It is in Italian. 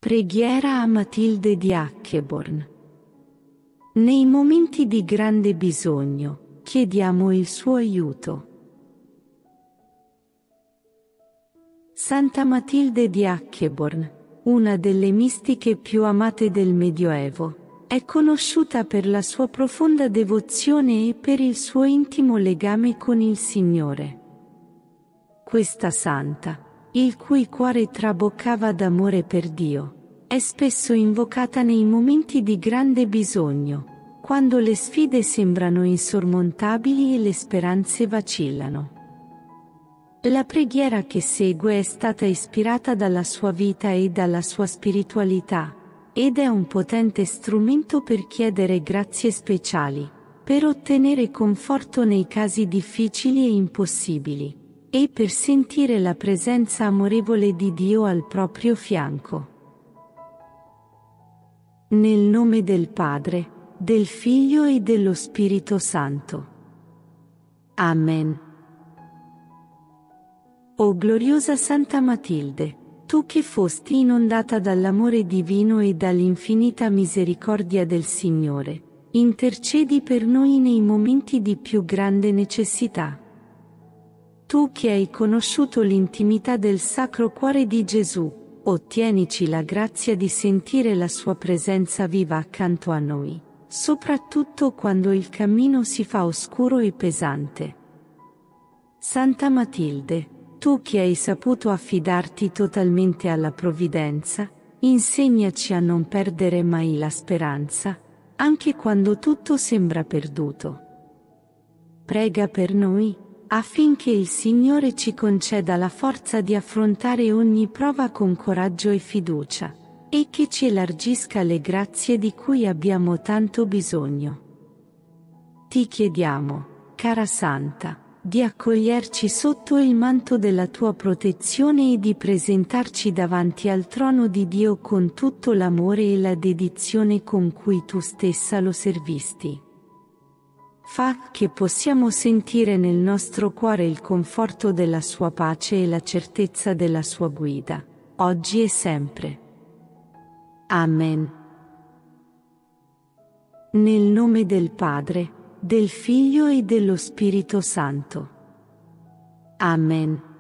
Preghiera a Matilde di Accheborn. Nei momenti di grande bisogno, chiediamo il suo aiuto. Santa Matilde di Accheborn, una delle mistiche più amate del Medioevo, è conosciuta per la sua profonda devozione e per il suo intimo legame con il Signore. Questa santa, il cui cuore traboccava d'amore per Dio, è spesso invocata nei momenti di grande bisogno, quando le sfide sembrano insormontabili e le speranze vacillano. La preghiera che segue è stata ispirata dalla sua vita e dalla sua spiritualità, ed è un potente strumento per chiedere grazie speciali, per ottenere conforto nei casi difficili e impossibili, e per sentire la presenza amorevole di Dio al proprio fianco. Nel nome del Padre, del Figlio e dello Spirito Santo. Amen. O gloriosa Santa Matilde, tu che fosti inondata dall'amore divino e dall'infinita misericordia del Signore, intercedi per noi nei momenti di più grande necessità. Tu che hai conosciuto l'intimità del Sacro Cuore di Gesù, ottienici la grazia di sentire la sua presenza viva accanto a noi, soprattutto quando il cammino si fa oscuro e pesante. Santa Matilde, tu che hai saputo affidarti totalmente alla provvidenza, insegnaci a non perdere mai la speranza, anche quando tutto sembra perduto. Prega per noi, affinché il Signore ci conceda la forza di affrontare ogni prova con coraggio e fiducia, e che ci elargisca le grazie di cui abbiamo tanto bisogno. Ti chiediamo, cara Santa, di accoglierci sotto il manto della tua protezione e di presentarci davanti al trono di Dio con tutto l'amore e la dedizione con cui tu stessa lo servisti. Fa che possiamo sentire nel nostro cuore il conforto della sua pace e la certezza della sua guida, oggi e sempre. Amen. Nel nome del Padre, del Figlio e dello Spirito Santo. Amen.